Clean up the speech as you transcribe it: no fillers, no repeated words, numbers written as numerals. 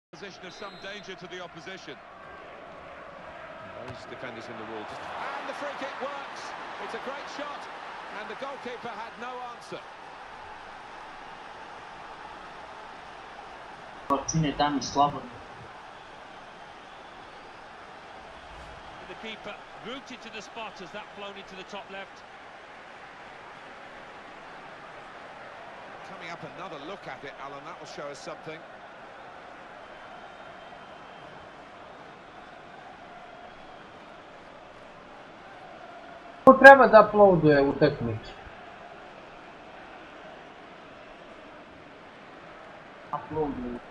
Position of some danger to the opposition. Those defenders in the wall. And the free kick works. It's a great shot, and the goalkeeper had no answer. The keeper rooted to the spot as that flown into the top left. Coming up, another look at it, Alan. That will show us something. Ko treba da uploaduje utakmicu? Uploaduje.